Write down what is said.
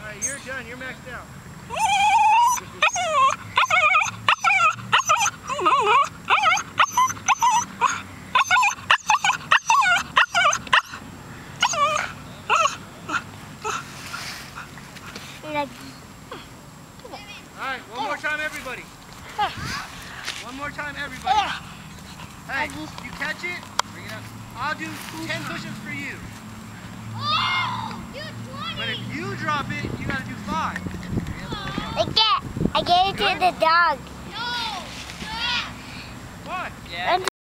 Alright, you're done. You're maxed out. Alright, one more time, everybody. One more time, everybody. Hey, you catch it, bring it up. I'll do 10 push-ups for you. Oh, do 20. But if you drop it, you gotta do 5. I gave it to the dog. No. What? Yeah.